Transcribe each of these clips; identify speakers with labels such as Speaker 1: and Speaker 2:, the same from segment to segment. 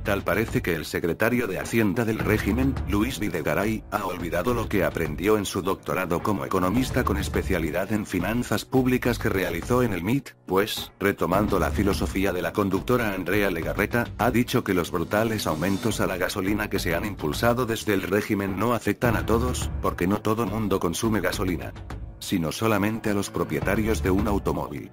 Speaker 1: Tal parece que el secretario de Hacienda del régimen, Luis Videgaray, ha olvidado lo que aprendió en su doctorado como economista con especialidad en finanzas públicas que realizó en el MIT, pues, retomando la filosofía de la conductora Andrea Legarreta, ha dicho que los brutales aumentos a la gasolina que se han impulsado desde el régimen no afectan a todos, porque no todo mundo consume gasolina, sino solamente a los propietarios de un automóvil.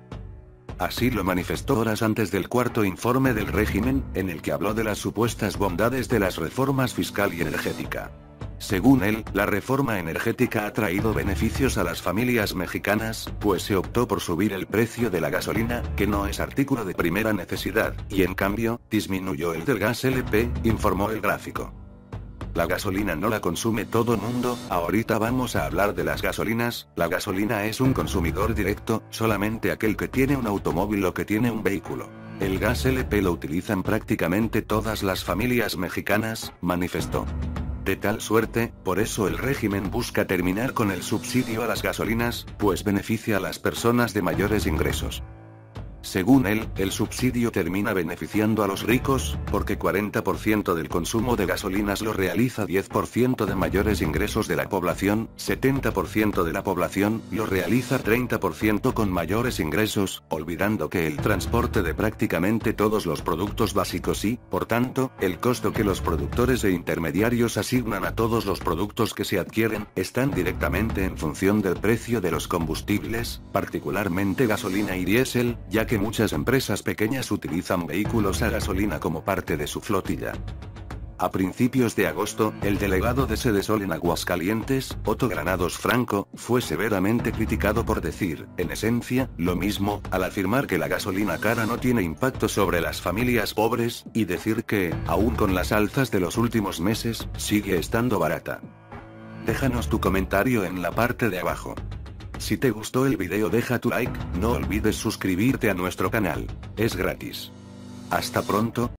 Speaker 1: Así lo manifestó horas antes del cuarto informe del régimen, en el que habló de las supuestas bondades de las reformas fiscal y energética. Según él, la reforma energética ha traído beneficios a las familias mexicanas, pues se optó por subir el precio de la gasolina, que no es artículo de primera necesidad, y en cambio, disminuyó el del gas LP, informó el gráfico. La gasolina no la consume todo mundo, ahorita vamos a hablar de las gasolinas. La gasolina es un consumidor directo, solamente aquel que tiene un automóvil o que tiene un vehículo. El gas LP lo utilizan prácticamente todas las familias mexicanas, manifestó. De tal suerte, por eso el régimen busca terminar con el subsidio a las gasolinas, pues beneficia a las personas de mayores ingresos. Según él, el subsidio termina beneficiando a los ricos, porque 40% del consumo de gasolinas lo realiza 10% de mayores ingresos de la población, 70% de la población lo realiza 30% con mayores ingresos, olvidando que el transporte de prácticamente todos los productos básicos y, por tanto, el costo que los productores e intermediarios asignan a todos los productos que se adquieren, están directamente en función del precio de los combustibles, particularmente gasolina y diésel, ya que muchas empresas pequeñas utilizan vehículos a gasolina como parte de su flotilla. A principios de agosto, el delegado de Sedesol en Aguascalientes, Otto Granados Franco, fue severamente criticado por decir, en esencia, lo mismo, al afirmar que la gasolina cara no tiene impacto sobre las familias pobres, y decir que, aún con las alzas de los últimos meses, sigue estando barata. Déjanos tu comentario en la parte de abajo. Si te gustó el video deja tu like, no olvides suscribirte a nuestro canal. Es gratis. Hasta pronto.